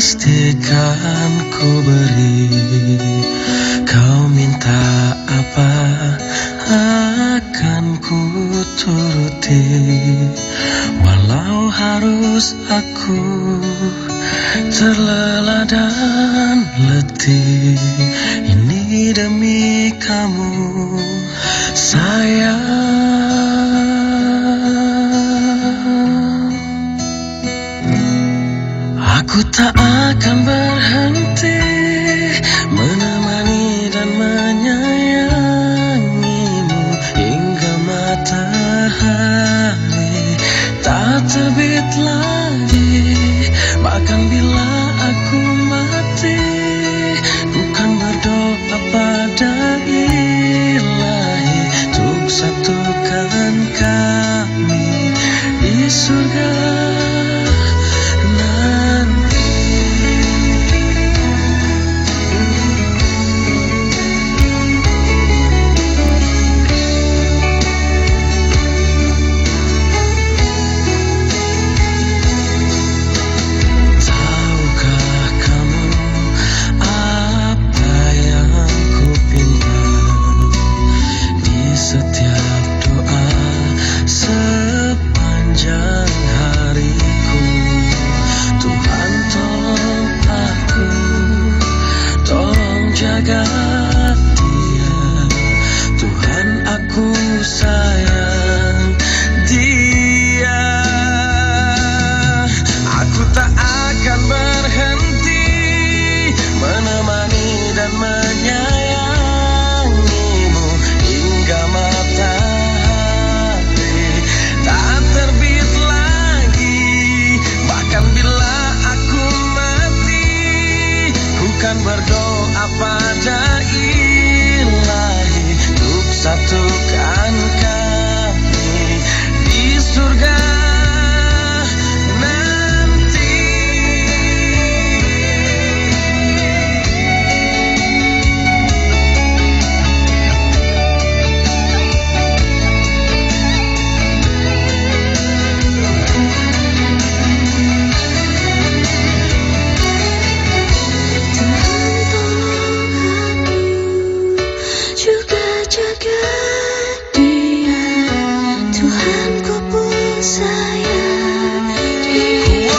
pastikan ku beri. Kau minta apa akan ku turuti, walau harus aku terlelah dan letih. Ini demi kamu sayang. Aku tak akan berhenti menemani dan menyayangimu hingga matahari tak terbit lagi. Bahkan bila aku mati, bukan berdoa pada Ilahi untuk satukan kami di surga nanti. Tahukah kamu apa yang ku pinta di setiap doa sepanjang hariku? Tuhan tolong aku, tolong jaga dia. Tuhan aku sayang dia. Aku tak akan berhenti menemani dan menyayangimu hingga matahari tak terbit lagi. Bahkan bila aku mati, ku kan berdoa pada Ilahi untuk satukan kami di surga nanti. Juga jaga dia, Tuhan ku pun sayang dia.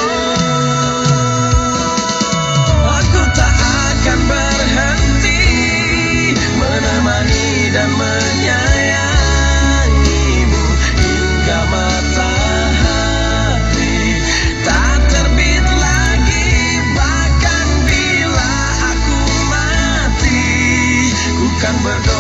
Aku tak akan berhenti menemani dan menyayangimu hingga matahari tak terbit lagi. Bahkan bila aku mati, ku kan berdoa